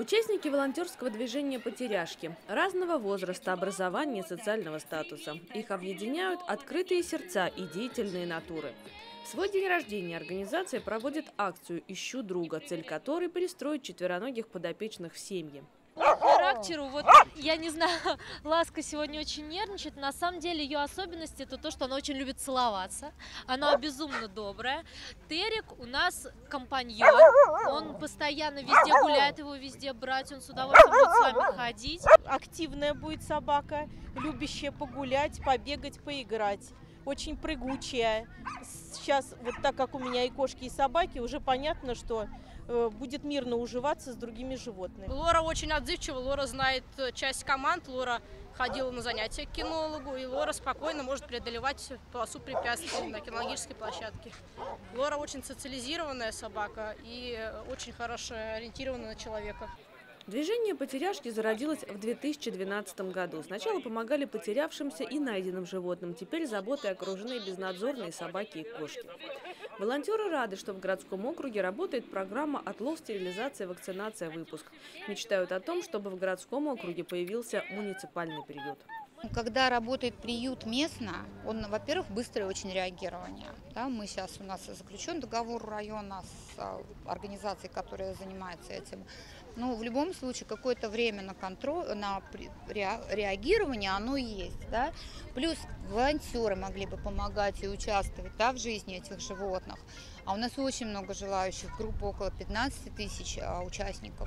Участники волонтерского движения «Потеряшки» разного возраста, образования и социального статуса. Их объединяют открытые сердца и деятельные натуры. В свой день рождения организация проводит акцию «Ищу друга», цель которой – перестроить четвероногих подопечных в семьи. По характеру, я не знаю, Ласка сегодня очень нервничает. На самом деле ее особенность это то, что она очень любит целоваться. Она безумно добрая. Терек у нас компаньон. Он постоянно везде гуляет, его везде брать. Он с удовольствием будет с вами ходить. Активная будет собака, любящая погулять, побегать, поиграть. Очень прыгучая. Сейчас, вот так как у меня и кошки, и собаки, уже понятно, что будет мирно уживаться с другими животными. Лора очень отзывчива, Лора знает часть команд, Лора ходила на занятия к кинологу, и Лора спокойно может преодолевать полосу препятствий на кинологической площадке. Лора очень социализированная собака и очень хорошо ориентирована на человека. Движение «Потеряшки» зародилось в 2012 году. Сначала помогали потерявшимся и найденным животным. Теперь заботой окружены безнадзорные собаки и кошки. Волонтеры рады, что в городском округе работает программа «Отлов, стерилизация, вакцинация, выпуск». Мечтают о том, чтобы в городском округе появился муниципальный приют. Когда работает приют местно, он, во-первых, быстрое очень реагирование. Да, у нас заключен договор района с организацией, которая занимается этим. Но в любом случае какое-то время на контроль, на реагирование оно есть. Да? Плюс волонтеры могли бы помогать и участвовать, да, в жизни этих животных. А у нас очень много желающих, группа около 15 тысяч участников.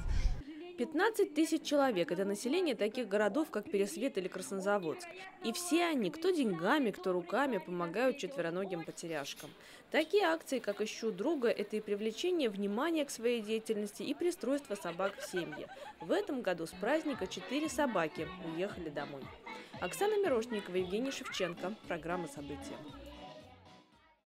15 тысяч человек – это население таких городов, как Пересвет или Краснозаводск. И все они, кто деньгами, кто руками, помогают четвероногим потеряшкам. Такие акции, как «Ищу друга» – это и привлечение внимания к своей деятельности, и пристройство собак в семьи. В этом году с праздника 4 собаки уехали домой. Оксана Мирошникова, Евгений Шевченко. Программа «События».